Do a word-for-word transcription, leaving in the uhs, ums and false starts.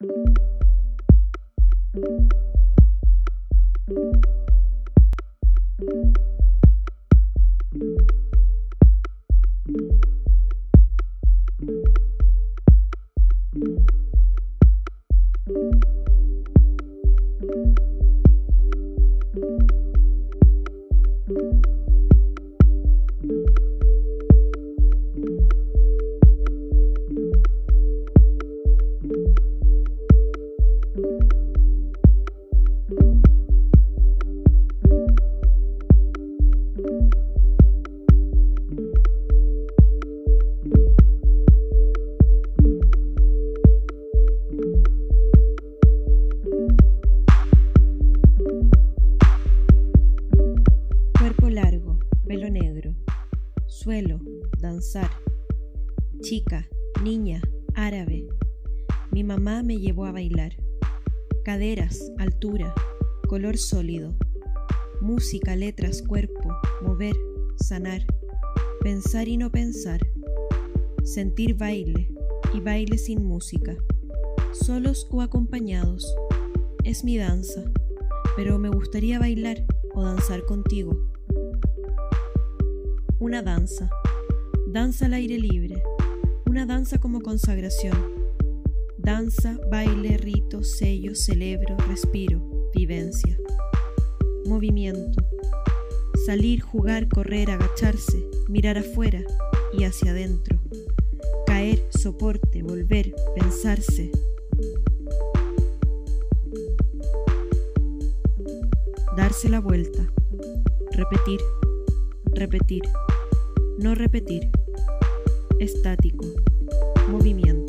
Cuerpo largo, pelo negro. Suelo, danzar. Chica, niña, árabe. Mi mamá me llevó a bailar. Caderas, altura, color sólido. Música, letras, cuerpo, mover, sanar. Pensar y no pensar. Sentir baile y baile sin música. Solos o acompañados. Es mi danza, pero me gustaría bailar o danzar contigo. Una danza, danza al aire libre, una danza como consagración. Danza, baile, rito, sello, celebro, respiro, vivencia. Movimiento, salir, jugar, correr, agacharse, mirar afuera y hacia adentro. Caer, soporte, volver, pensarse. Darse la vuelta, repetir, repetir, no repetir, estático, movimiento.